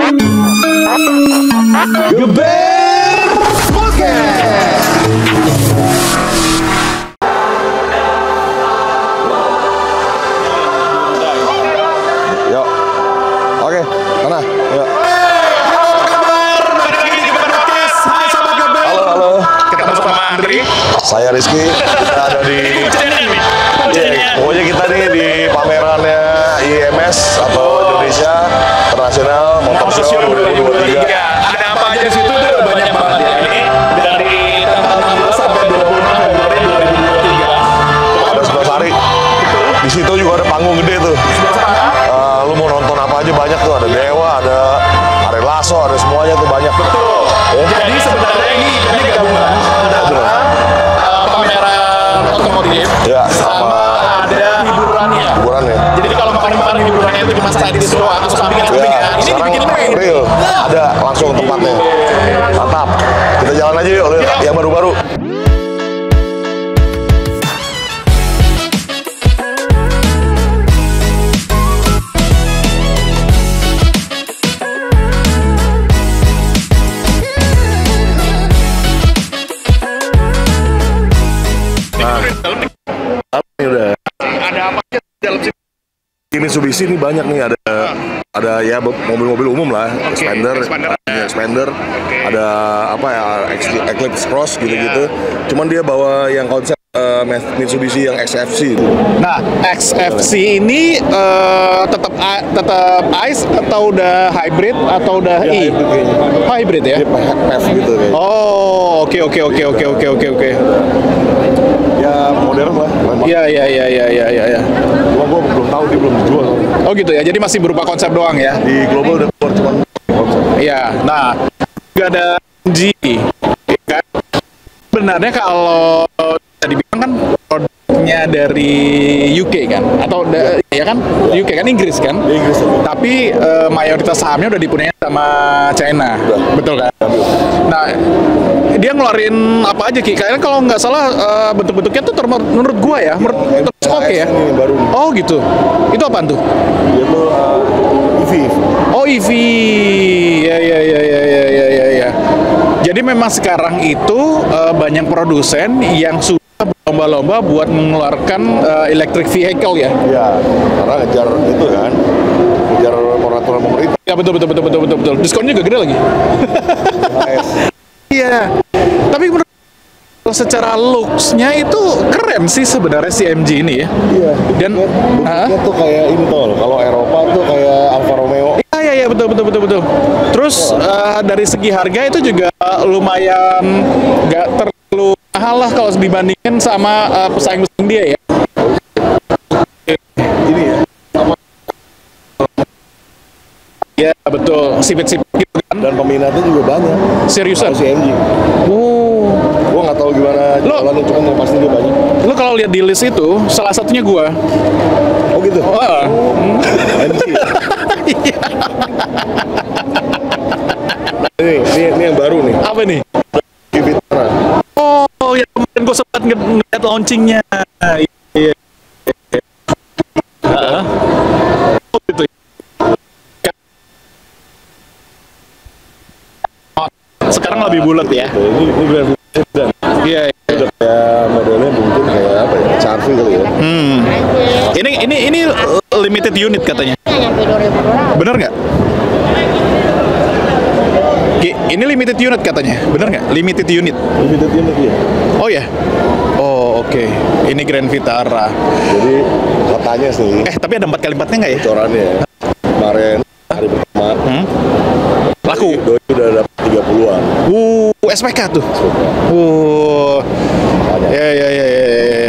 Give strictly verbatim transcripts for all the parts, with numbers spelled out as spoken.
Geber Podcast. Yuk. Oke, mana? Yuk. Halo, halo. Ketemu sama Andri. Saya Rizky. Kita ada di Iya, pokoknya kita nih di pamerannya I M S atau Indonesia International Motor Show dua ribu dua puluh tiga. Ada apa aja situ tuh banyak banget ya. Ini dari tanggal enam belas sampai dua puluh enam Februari dua ribu dua puluh tiga. Ada sebelah Sari. Di situ juga ada panggung gede tuh. Uh, lu mau nonton apa aja banyak tuh. Ada Dewa, ada Ari Lasso, ada semuanya tuh banyak. Betul. Ya. Jadi sebenarnya ini ini gabungan antara uh, pameran otomotif Ya, sama ada hiburannya. hiburannya. Jadi kalau kemarin-kemarin hiburannya itu cuma stadis doang atau sampingan-sampingan, Ya, ini sekarang dibikin main. real. Ada langsung tempatnya. Mantap. Kita jalan aja yuk, lihat yang baru-baru. Ini udah. Ada apa aja dalam sini? Di Mitsubishi ini banyak nih, ada ada ya mobil-mobil umum lah, Oke, Expander, Expander. ada Expander, ada apa ya Ex- Eclipse Cross gitu-gitu. Cuman dia bawa yang konsep eh, Mitsubishi yang X F C itu. Nah, X F C ini eh, tetap a- tetap ICE atau udah hybrid atau udah Dia E? hybrid kayaknya. Hybrid ya? Dia pakai P E V gitu kayaknya. Oh, oke oke oke oke oke oke oke. Ya modern lah. memang. Iya iya iya iya iya iya. Ya. Cuma gua belum tahu dia belum dijual. Oh gitu ya. Jadi masih berupa konsep doang ya? Di global udah keluar cuman konsep. Iya. Nah, juga ada G. Kan? Sebenarnya kalau bisa dibilang kan produknya dari U K kan, atau da- ya kan U K kan Inggris kan. Di Inggris tuh. Tapi eh, mayoritas sahamnya udah dipunyai sama China, Udah. betul kan? Nah, dia ngeluarin apa aja Ki? Kayaknya kalau nggak salah eh, bentuk-bentuknya tuh ter- menurut gua ya, menurut terus oke ya. Ini baru nih. Oh gitu. Itu apaan tuh? Dia tuh uh, E V. Oh E V. Ya ya ya ya ya ya ya. ya. Jadi memang sekarang itu eh, banyak produsen yang sudah berlomba-lomba buat mengeluarkan eh, electric vehicle ya. Ya, karena ngejar itu kan, ngejar peraturan pemerintah. Ya betul betul betul betul betul betul. Diskonnya juga gede lagi. Iya. Tapi menurut secara looks-nya itu keren sih sebenarnya si M G ini ya. Iya. Dan Bentuknya tuh kayak ini tol. Kalau Eropa tuh kayak Alfa Romeo. Iya iya iya betul betul betul betul. Terus eh, dari segi harga itu juga lumayan nggak terlalu mahal lah kalau dibandingin sama eh, pesaing-pesaing dia ya. Ini ya. Iya betul. Sipit-sipit gitu kan. Dan peminatnya juga banyak. Seriusan. Kalau si M G. Oh. Gua nggak tahu gimana Lo- jualannya, cuman yang pasti dia banyak. Lo kalau lihat di list itu salah satunya gua. Oh gitu. Wah. M G. Ini, ini, ini yang baru nih. Apa nih? Di Vitara. Oh, ya kemarin gue sempat nge- ngeliat launchingnya. Iya. iya. Heeh. Oh, gitu. Oh, sekarang lebih bulat ya. Ini ini Grand Sedan. Iya. iya. Udah kayak modelnya mungkin kayak apa ya? C R V kali ya. Hmm. Ini ini ini limited unit katanya. Bener nggak? Ki, ini limited unit katanya. Bener nggak? Limited unit. Limited unit ya. Oh ya. Oh oke. Ini Grand Vitara. Jadi katanya sih Eh tapi ada empat kali empatnya nggak ya? bocorannya kemarin hari pertama Hmm? Laku. Doi udah dapat tiga puluhan. Uh, S P K tuh. Uh. Ya ya ya ya. ya.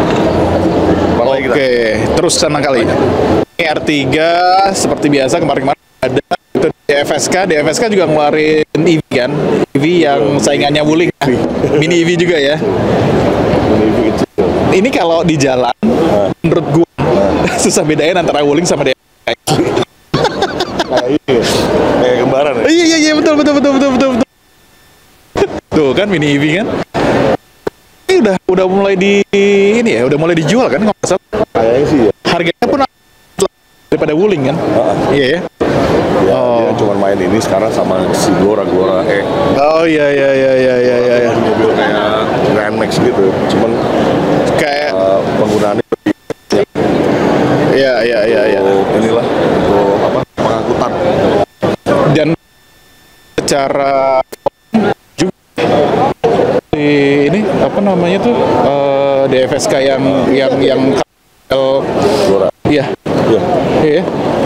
Oke, terus senang kali. Ini R tiga seperti biasa kemarin-kemarin ada itu D F S K, D F S K juga ngeluarin E V kan, E V yang saingannya Wuling, mini E V juga ya. Ini kecil. Ini kalau di jalan, menurut gua susah bedain antara Wuling sama D F S K. Kayak ini, kayak kembaran ya. Iya iya iya betul betul betul betul betul betul. Tuh kan mini E V kan. Ini udah udah mulai di ini ya, udah mulai dijual kan kalau nggak salah. Kayaknya sih ya. Harganya pun daripada Wuling kan. Heeh. Iya ya. Ya, Oh. Dia cuma main ini sekarang sama si Gora Gora E. Oh iya iya iya iya iya iya. iya. Mobil kayak Grand Max gitu. Cuman Kayak uh, penggunaannya lebih iya iya iya iya. untuk inilah untuk apa pengangkutan. Dan secara juga di ini apa namanya tuh eh, D F S K yang yang yang eh, Gora. iya Iya. iya.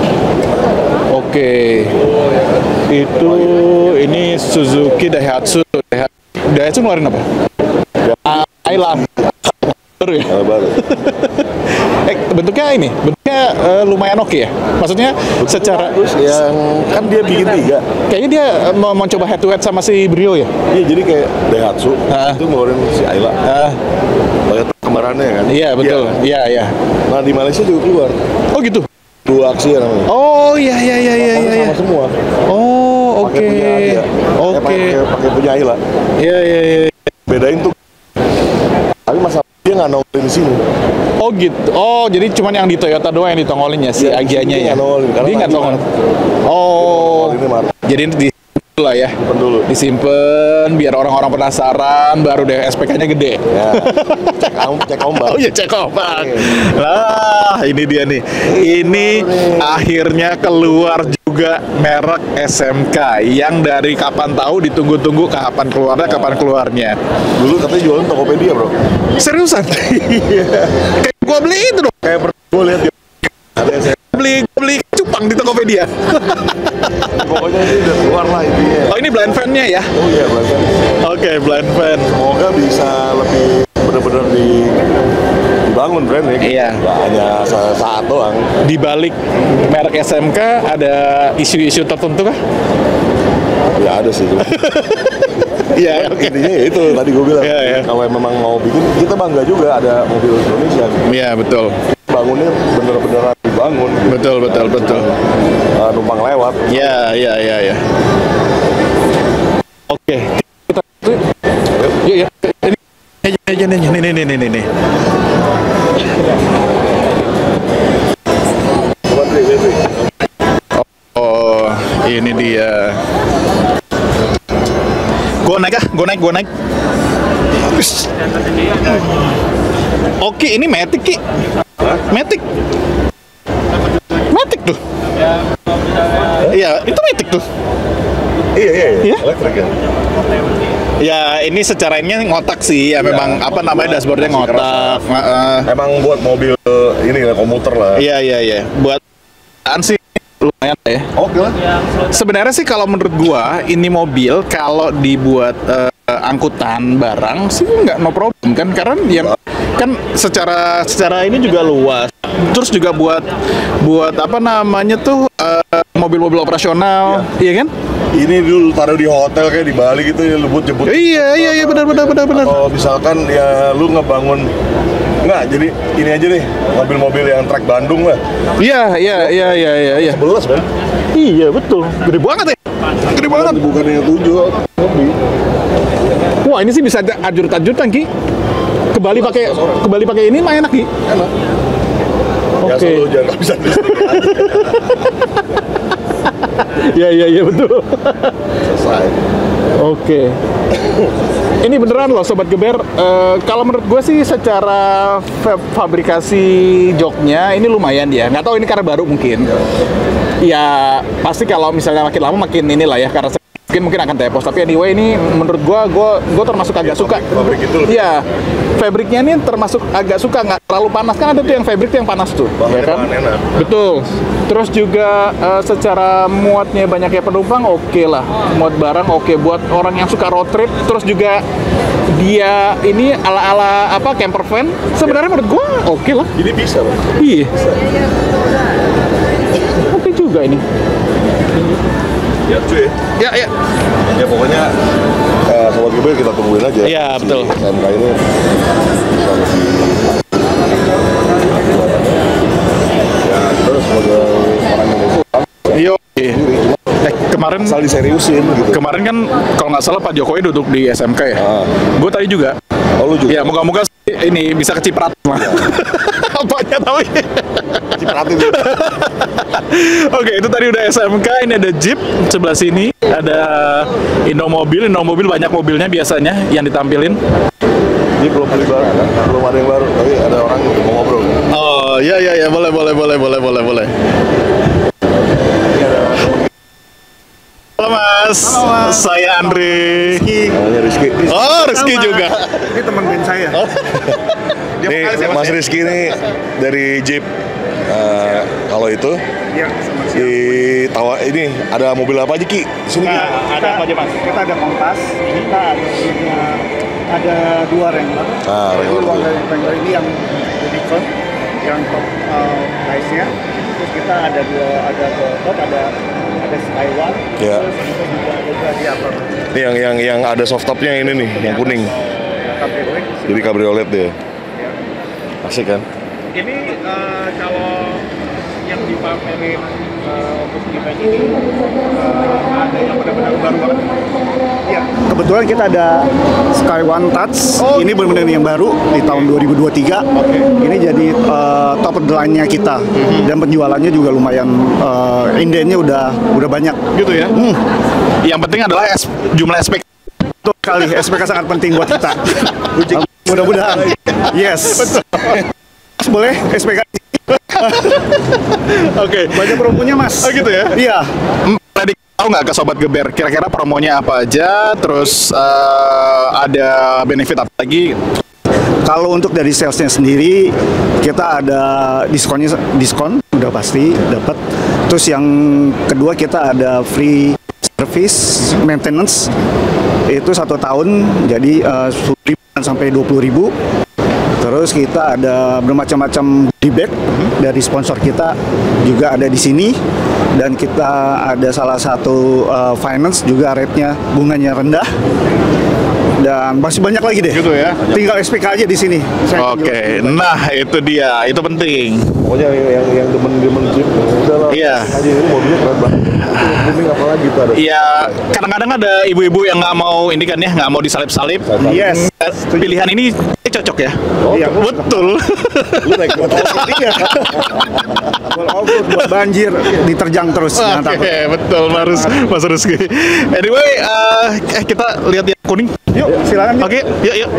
Oke. Itu ini Suzuki Daihatsu. Daihatsu, Daihatsu ngeluarin apa? Ah, Ayla. Baru ya? Yang baru. Eh, bentuknya ini, bentuknya eh, lumayan oke ya. Maksudnya secara Terus yang kan dia bikin tiga. kayaknya dia eh, mau, mau coba head to head sama si Brio ya. Iya, jadi kayak Daihatsu Ah. itu ngeluarin si Ayla. Ah, Pakai kembarannya kan? iya betul. Iya. Iya iya. Nah, di Malaysia juga keluar. Oh gitu. Dua aksi ya namanya. Oh iya iya iya iya Sama iya. iya. semua. Oh oke. Pakai punya dia. Eh, Oke. pakai pakai punya Ayla. Iya iya iya. Bedain tuh. Tapi masalah dia nggak nongolin di sini. Oh gitu. Oh jadi cuman yang di Toyota doang yang ditongolin ya si Iya, di Agianya sini ya. nggak nongolin, karena Dia nggak tadi tongol. Mar. Oh. Ini Mar. Jadi di lah ya. Simpen dulu. Disimpan biar orang-orang penasaran baru deh S P K-nya gede. Ya. Cek om, cek ombak. Oh iya cek ombak. Oke. Lah ini dia nih. Ini akhirnya keluar juga merek S M K yang dari kapan tahu ditunggu-tunggu kapan keluarnya kapan keluarnya. Dulu katanya jualan Tokopedia, Bro. Seriusan? Kayak gua beli itu dong. Kayak pernah gue lihat dia ada S M K. Beli beli cupang di Tokopedia. Pokoknya ini udah keluar lah intinya. Oh ini blind fan-nya ya? Oh iya, belakang. Oke, blind fan. Semoga bisa lebih benar-benar di dibangun brand ya. Iya. Nggak hanya sa- saat doang. Di balik merek S M K ada isu-isu tertentu kah? Ya ada sih. Iya, oke. Intinya ya itu tadi gue bilang. Iya, iya. Kalau memang mau bikin, kita bangga juga ada mobil Indonesia. Iya, betul. Bangunnya bener-bener dibangun. gitu. Betul, betul, Nah, betul. uh, numpang lewat. Iya, iya, iya, iya. Oke. Kita yuk ya. Ini aja nih, nih, nih, nih, nih, nih. Coba Dri, Dri, Dri. Oh, ini dia. Gue naik ah, gue naik, gue naik. Ush. Oke, ini Matic Ki. Matic. Matic tuh. Iya, itu Matic tuh. Iya, iya, Iya? elektrik ya. Ya, ini secara ini ngotak sih. Ya, memang apa namanya dashboardnya ngotak. Heeh. Emang buat mobil ini lah, komuter lah. Iya, iya, iya. Buat an sih lumayan lah ya. Oke lah. Sebenarnya sih kalau menurut gua ini mobil kalau dibuat eh, angkutan barang sih nggak no problem kan karena yang kan secara secara ini juga luas. Terus juga buat buat apa namanya tuh eh, mobil-mobil operasional, iya kan? Ini dulu taruh di hotel kayak di Bali gitu ya, lu buat jemput. Iya iya iya benar benar benar benar. Atau misalkan ya lu ngebangun enggak, jadi ini aja nih mobil-mobil yang trek Bandung lah. Iya iya iya iya iya iya. sebelas kan? Iya betul. Gede banget ya. Gede banget. Bukan yang tujuh lebih. Wah ini sih bisa ajur-ajuran Ki. Ke Bali pakai ke Bali pakai ini mah enak Ki. Enak. Ya Oke. selalu jangan bisa Iya iya iya betul. selesai. Oke. Ini beneran loh Sobat Geber. Eh, kalau menurut gue sih secara fa- fabrikasi joknya ini lumayan ya. Nggak tahu ini karena baru mungkin. Ya pasti kalau misalnya makin lama makin inilah ya karena mungkin mungkin akan tepos. Tapi anyway ini menurut gue gue gue termasuk agak suka. Pabrik itu lebih- Iya. Fabriknya ini termasuk agak suka nggak terlalu panas kan ada tuh yang fabrik tuh yang panas tuh. Bahannya ya kan? bahan enak. Betul. Terus juga eh, secara muatnya banyaknya penumpang oke lah. Muat barang oke buat orang yang suka road trip. Terus juga dia ini ala-ala apa camper van. Sebenarnya menurut gua oke lah. Jadi bisa loh. Iya. Oke juga ini. Ya cuy. Ya ya. Ya pokoknya eh, sobat Gibel kita tungguin aja. Iya, Si betul. S M K ini bisa lebih. Ya terus sebagai orang Indonesia Yo. Eh kemarin asal diseriusin gitu. kemarin kan kalau nggak salah Pak Jokowi duduk di S M K ya. Ah. Gue tadi juga. Oh lu juga. Ya moga-moga ini bisa kecipratan lah. Pak Nggak tahu ya. Cipratin. Oke, itu tadi udah S M K, ini ada Jeep sebelah sini, ada Indomobil, Indomobil banyak mobilnya biasanya yang ditampilin. Ini belum ada yang baru, belum ada yang baru, tapi ada orang mau ngobrol. Oh, iya iya iya, boleh boleh boleh boleh boleh boleh. Halo Mas, Halo, Mas. saya Andre. Rizky. Namanya Rizky. Oh, Rizky Sama. juga. Ini teman band saya. Oh. Nih, Mas Rizky nih dari Jeep. Eh, kalau itu Iya, sama di tawa ini ada mobil apa aja Ki? Sini Ki. Nah, ada apa aja Mas? Kita ada Kompas, kita ada punya ada dua Wrangler. Ah, Jadi Wrangler. uang dari Wrangler ini yang unicorn, yang top uh, price-nya. Terus kita ada dua, ada top, ada ada Skyward. Ya. Terus kita juga ada Gladiator. Ini yang yang yang ada soft topnya ini nih, yang kuning. Cabriolet. Jadi cabriolet dia. Ya. Asik kan? Ini eh, kalau yang dipamerin uh, untuk event ini uh, ada yang benar-benar baru banget. Ya, kebetulan kita ada Sky One Touch. Oh, ini benar-benar yang baru di tahun dua ribu dua puluh tiga. Oke. Ini jadi uh, top of the line-nya kita. Dan penjualannya juga lumayan uh, indennya udah udah banyak. Gitu ya. Hmm. Yang penting adalah es- jumlah aspek. Betul sekali, S P K sangat penting buat kita. Uh, Mudah-mudahan. Yes. Boleh S P K. Oke. Banyak promonya, Mas. Oh gitu ya? Iya. Tadi tahu nggak ke Sobat Geber, kira-kira promonya apa aja, terus eh, ada benefit apa lagi? Kalau untuk dari salesnya sendiri, kita ada diskonnya, diskon udah pasti dapat. Terus yang kedua kita ada free service maintenance itu satu tahun, jadi eh, sepuluh ribu sampai dua puluh ribu. Terus kita ada bermacam-macam goodie bag dari sponsor kita juga ada di sini, dan kita ada salah satu uh, finance juga rate-nya bunganya rendah, dan masih banyak lagi deh. Gitu ya. Tinggal S P K aja di sini. Saya Oke, nah itu dia, itu penting. Pokoknya yang yang, yang demen-demen Jeep, udah lah. Iya. Aja ini mobilnya keren banget. Itu booming apa lagi tuh ada? Iya, kadang-kadang ada ibu-ibu yang nggak mau ini kan ya, nggak mau disalip-salip. Yes. Pilihan ini cocok ya. Oh, Iya. Betul. Lu naik motor. Iya. Kalau off-road buat banjir diterjang terus, jangan Oke, takut. betul Mas Mas Rizky. Anyway, eh, eh, kita lihat yang kuning. Yuk, silakan. Oke, yuk yuk.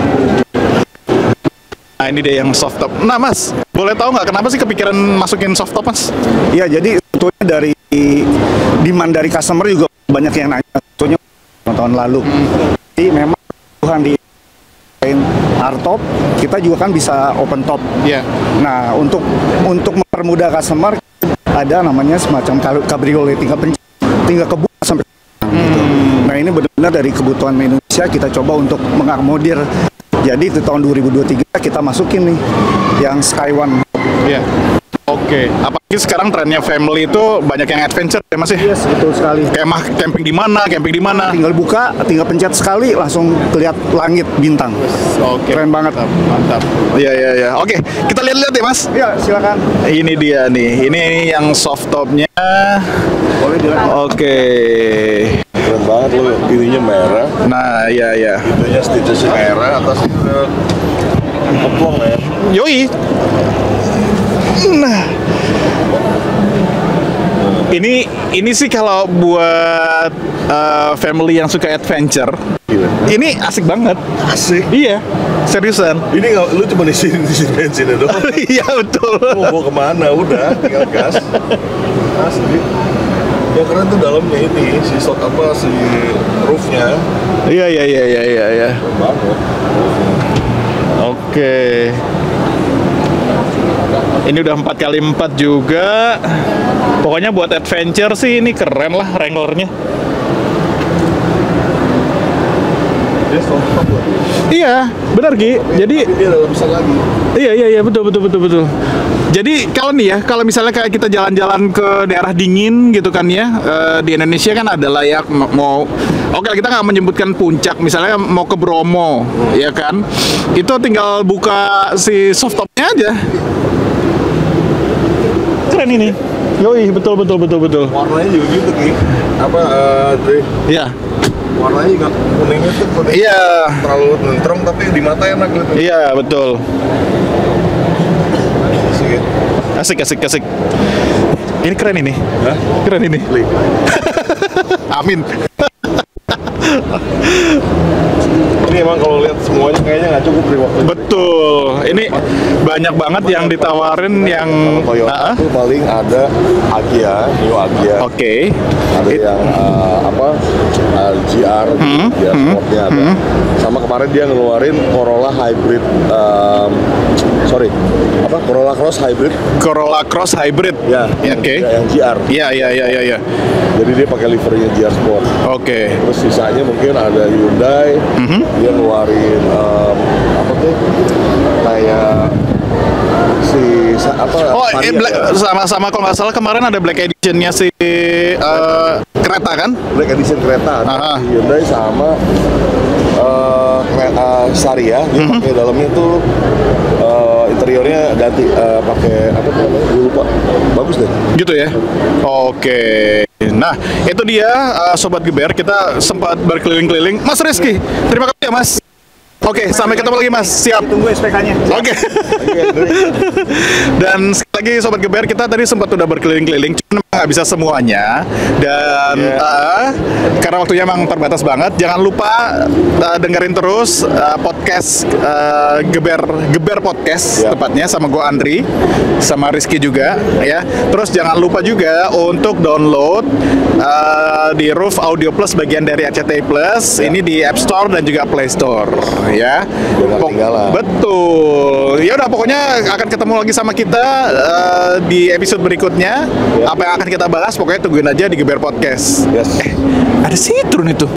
Nah ini dia yang soft top. Nah Mas, boleh tahu nggak kenapa sih kepikiran masukin soft top Mas? Iya, jadi sebetulnya dari demand dari customer juga banyak yang nanya. Sebetulnya tahun lalu. Jadi memang Tuhan di hardtop, kita juga kan bisa open top. Iya. Nah, untuk untuk mempermudah customer ada namanya semacam kal- cabriolet, tinggal pencet, tinggal kebuka sampai gitu. Nah, ini benar-benar dari kebutuhan Indonesia kita coba untuk mengakomodir. Jadi di tahun dua ribu dua puluh tiga kita masukin nih yang Sky One. Iya. Oke. Apalagi sekarang trennya family itu banyak yang adventure ya Mas ya? Yes, betul sekali. Kemah camping di mana, camping di mana. Tinggal buka, tinggal pencet sekali langsung kelihatan langit bintang. Oke. Keren banget. Mantap. Iya iya iya. Oke, kita lihat-lihat ya Mas. Ya, silakan. Ini dia nih. Ini yang soft topnya. Boleh dilihat. Oke. Keren banget lu. Ininya merah, Nah, iya iya. itunya stitchesnya merah, atasnya udah keplong ya. Yoi. Nah. Ini ini sih kalau buat uh, family yang suka adventure, ini asik banget. Asik. Iya, seriusan. Ini nggak, lu cuma isi isi bensin doang. Iya betul. Lu mau bawa kemana? Udah, tinggal gas. Asli. Yang keren tuh dalamnya ini, si slot apa, si roofnya. Iya iya iya iya iya. iya. Keren banget. Oke. Ini udah empat kali empat juga. Pokoknya buat adventure sih ini keren lah Wrangler-nya. Dia soft top lah. Iya, benar Ki. Jadi Tapi dia ada besar lagi. iya iya iya betul betul betul betul. Jadi kalau nih ya, kalau misalnya kayak kita jalan-jalan ke daerah dingin gitu kan ya, eh, di Indonesia kan ada lah ya mau, oke kita nggak menyebutkan puncak, misalnya mau ke Bromo, ya kan, itu tinggal buka si soft topnya aja. Keren ini. Yoi, betul betul betul betul. Warnanya juga gitu Ki. Apa, eh, Dre? Iya. Warnanya juga kuningnya tuh kuning. Iya. Terlalu nentrong tapi di mata enak gitu. Iya betul. asik ya. Asik, asik, asik. Ini keren ini. Hah? Keren ini. Beli. Amin. Ini emang kalau lihat semuanya kayaknya nggak cukup di waktu. Betul. Ini banyak banget yang ditawarin yang Kalau Toyota Ah, ah. itu paling ada Agya, New Agya. Oke. Ada It- yang uh, apa uh, G R, Hmm, G R hmm, Sportnya ada. hmm. Sama kemarin dia ngeluarin Corolla Hybrid, um, sorry, apa Corolla Cross Hybrid, Corolla Cross Hybrid. ya, Ya, oke. yang, yang G R. Iya, iya, iya, iya, iya. Jadi dia pakai liverynya G R Sport. Oke. Terus sisanya mungkin ada Hyundai, Mhm. dia ngeluarin um, apa tuh kayak si sa- apa? Oh, eh, Varia, black, ya. sama-sama kalau nggak salah kemarin ada Black Editionnya si eh, kereta kan? Black Edition kereta ada Ah. di Hyundai sama uh, kereta Saria dia Mhm. pakai dalamnya tuh uh, interiornya ganti uh, pakai apa tuh namanya gue lupa, bagus deh. Gitu ya. Oke. Nah, itu dia eh, Sobat Geber, kita sempat berkeliling-keliling. Mas Rizky, terima kasih ya Mas. Oke, sampai ketemu lagi Mas. Siap. Tunggu S P K-nya. Oke. Dan sekali lagi Sobat Geber, kita tadi sempat udah berkeliling-keliling, cuma nggak bisa semuanya. Dan Yeah. eh, karena waktunya emang terbatas banget, jangan lupa eh, dengerin terus eh, podcast eh, Geber Geber Podcast Yeah. tepatnya sama gue Andri, sama Rizky juga ya. Terus jangan lupa juga untuk download eh, di Roof Audio Plus bagian dari R C T I Plus. Ini di App Store dan juga Play Store ya. Jangan Pok- ketinggalan. Betul. Ya udah pokoknya akan ketemu lagi sama kita eh, di episode berikutnya. Apa yang akan kita bahas pokoknya tungguin aja di Geber Podcast. Yes. Ada Citroen itu.